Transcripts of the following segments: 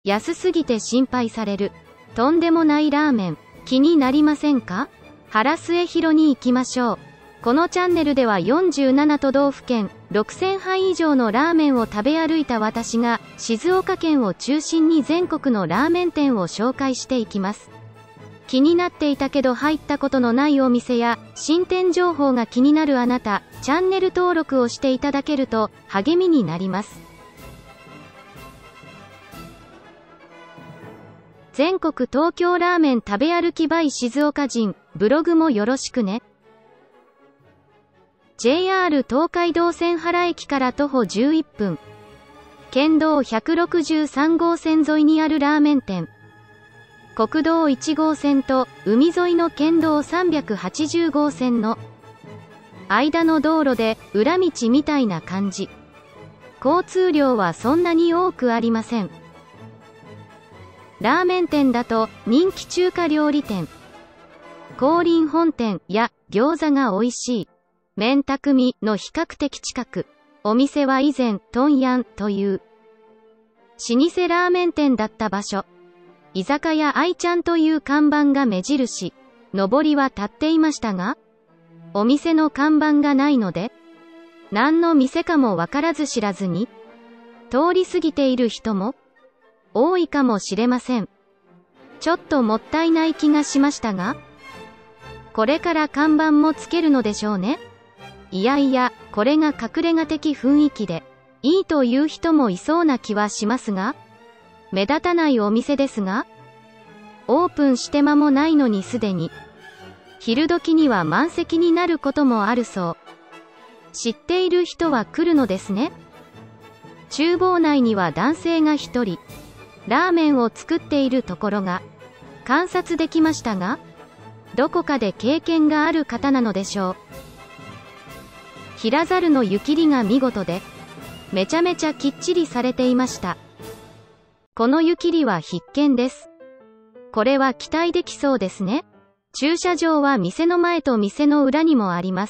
安すぎて心配される。とんでもないラーメン。気になりませんか？原末広に行きましょう。このチャンネルでは47都道府県、6000杯以上のラーメンを食べ歩いた私が、静岡県を中心に全国のラーメン店を紹介していきます。気になっていたけど入ったことのないお店や、新店情報が気になるあなた、チャンネル登録をしていただけると、励みになります。全国東京ラーメン食べ歩き by 静岡人、ブログもよろしくね。JR 東海道線原駅から徒歩11分。県道163号線沿いにあるラーメン店。国道1号線と海沿いの県道380号線の間の道路で裏道みたいな感じ。交通量はそんなに多くありません。ラーメン店だと人気中華料理店、光林本店や餃子が美味しい麺匠の比較的近く。お店は以前トンヤンという老舗ラーメン店だった場所。居酒屋愛ちゃんという看板が目印。上りは立っていましたが、お店の看板がないので、何の店かもわからず知らずに通り過ぎている人も多いかもしれません。ちょっともったいない気がしましたが、これから看板もつけるのでしょうね。いやいや、これが隠れ家的雰囲気で、いいという人もいそうな気はしますが、目立たないお店ですが、オープンして間もないのにすでに、昼時には満席になることもあるそう。知っている人は来るのですね。厨房内には男性が一人、ラーメンを作っているところが観察できましたが、どこかで経験がある方なのでしょう。平ざるの湯切りが見事で、めちゃめちゃきっちりされていました。この湯切りは必見です。これは期待できそうですね。駐車場は店の前と店の裏にもあります。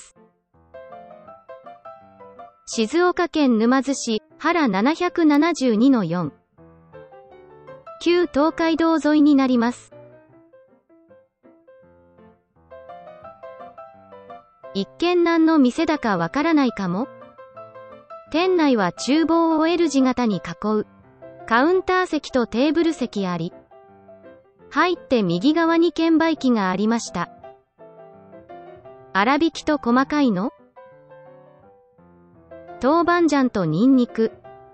静岡県沼津市原772-4。旧東海道沿いになります。一見何の店だかわからないかも。店内は厨房を L 字型に囲うカウンター席とテーブル席あり、入って右側に券売機がありました。粗挽きと細かいの？豆板醤とニンニク。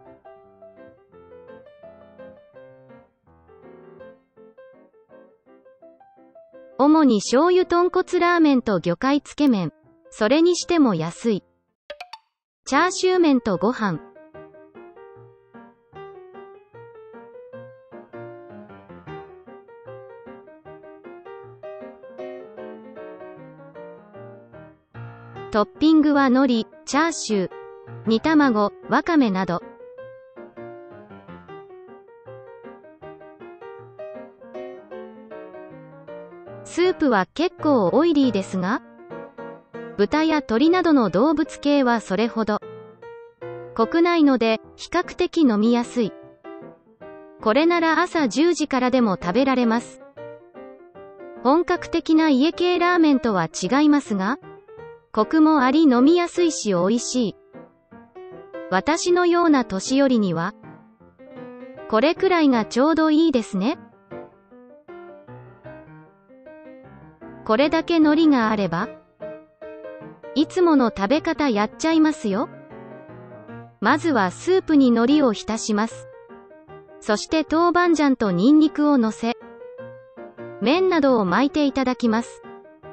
主に醤油豚骨ラーメンと魚介つけ麺。それにしても安い。チャーシュー麺とご飯。トッピングは海苔、チャーシュー、煮卵、わかめなど。スープは結構オイリーですが、豚や鶏などの動物系はそれほど濃くないので比較的飲みやすい。これなら朝10時からでも食べられます。本格的な家系ラーメンとは違いますが、コクもあり飲みやすいし美味しい。私のような年寄りにはこれくらいがちょうどいいですね。これだけ海苔があれば、いつもの食べ方やっちゃいますよ。まずはスープに海苔を浸します。そして豆板醤とニンニクを乗せ、麺などを巻いていただきます。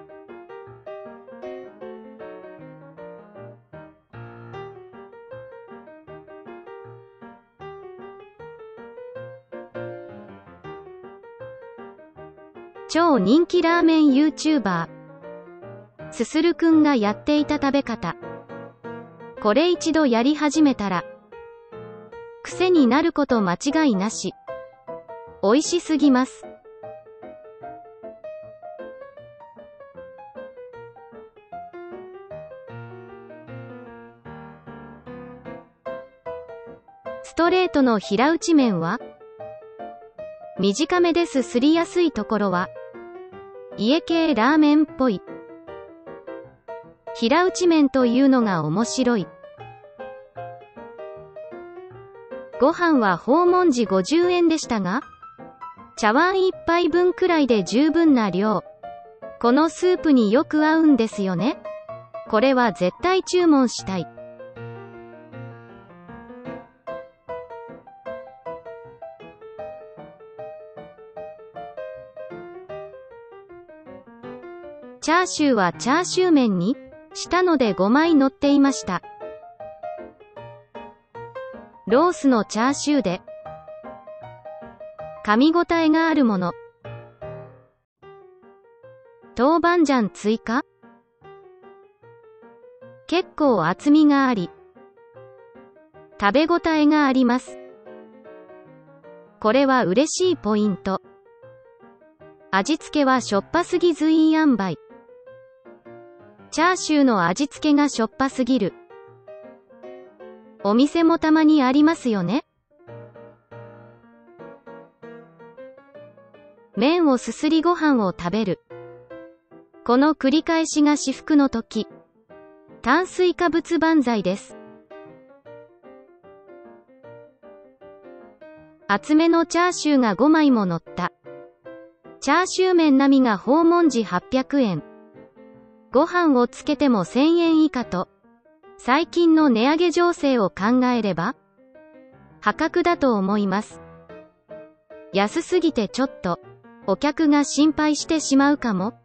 超人気ラーメン YouTuberすするくんがやっていた食べ方。これ一度やり始めたら癖になること間違いなし。美味しすぎます。ストレートの平打ち麺は短めですすりやすいところは、家系ラーメンっぽい。平打ち麺というのが面白い。ご飯は訪問時50円でしたが、茶碗一杯分くらいで十分な量。このスープによく合うんですよね。これは絶対注文したい。チャーシューはチャーシュー麺にしたので5枚乗っていました。ロースのチャーシューで噛み応えがあるもの。豆板醤追加？結構厚みがあり食べ応えがあります。これは嬉しいポイント。味付けはしょっぱすぎずいい塩梅。チャーシューの味付けがしょっぱすぎる。お店もたまにありますよね。麺をすすりご飯を食べる。この繰り返しが至福の時。炭水化物万歳です。厚めのチャーシューが5枚も乗った。チャーシュー麺並みが訪問時800円。ご飯をつけても1000円以下と、最近の値上げ情勢を考えれば、破格だと思います。安すぎてちょっと、お客が心配してしまうかも。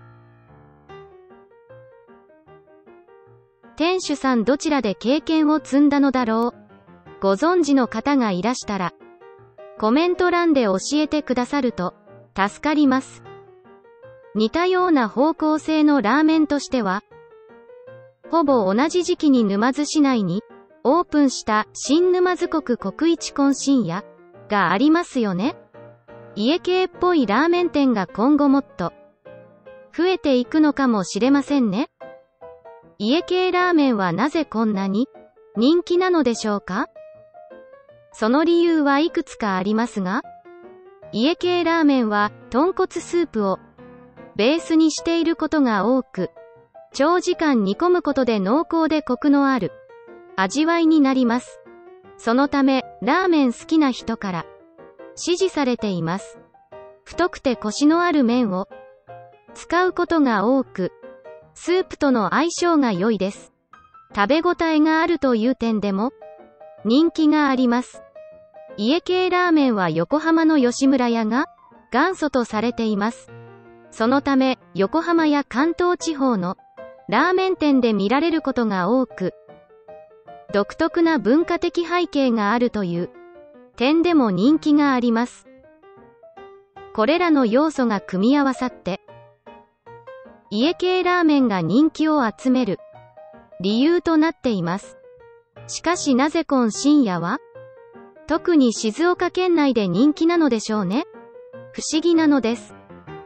店主さんどちらで経験を積んだのだろう。ご存知の方がいらしたら、コメント欄で教えてくださると、助かります。似たような方向性のラーメンとしては、ほぼ同じ時期に沼津市内にオープンした新沼津国国一懇親屋がありますよね。家系っぽいラーメン店が今後もっと増えていくのかもしれませんね。家系ラーメンはなぜこんなに人気なのでしょうか？その理由はいくつかありますが、家系ラーメンは豚骨スープをベースにしていることが多く、長時間煮込むことで濃厚でコクのある味わいになります。そのため、ラーメン好きな人から支持されています。太くてコシのある麺を使うことが多く、スープとの相性が良いです。食べ応えがあるという点でも人気があります。家系ラーメンは横浜の吉村屋が元祖とされています。そのため、横浜や関東地方のラーメン店で見られることが多く、独特な文化的背景があるという点でも人気があります。これらの要素が組み合わさって、家系ラーメンが人気を集める理由となっています。しかしなぜ今深夜は特に静岡県内で人気なのでしょうね。不思議なのです。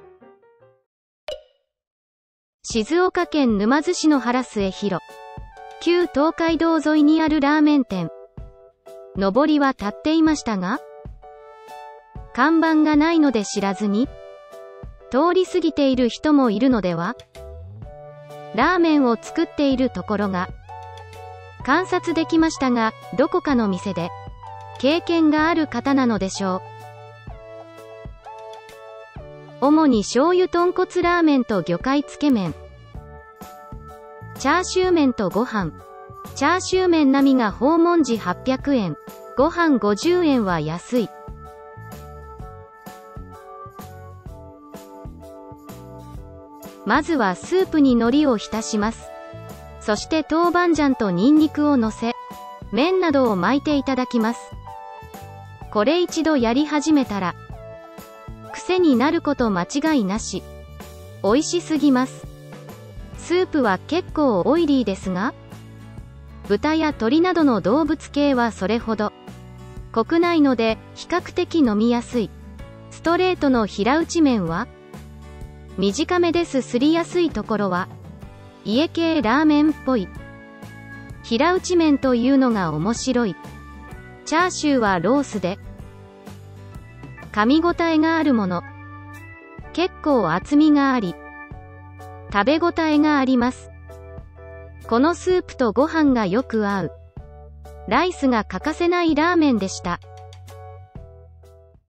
静岡県沼津市の原末広。旧東海道沿いにあるラーメン店。上りは立っていましたが、看板がないので知らずに、通り過ぎている人もいるのでは？ラーメンを作っているところが、観察できましたが、どこかの店で、経験がある方なのでしょう。主に醤油豚骨ラーメンと魚介つけ麺。チャーシュー麺とご飯。チャーシュー麺並みが訪問時800円。ご飯50円は安い。まずはスープに海苔を浸します。そして豆板醤とニンニクを乗せ、麺などを巻いていただきます。これ一度やり始めたら、癖になること間違いなし。美味しすぎます。スープは結構オイリーですが、豚や鶏などの動物系はそれほど濃くないので比較的飲みやすい。ストレートの平打ち麺は短めですすりやすいところは家系ラーメンっぽい。平打ち麺というのが面白い。チャーシューはロースで噛み応えがあるもの。結構厚みがあり、食べ応えがあります。このスープとご飯がよく合う。ライスが欠かせないラーメンでした。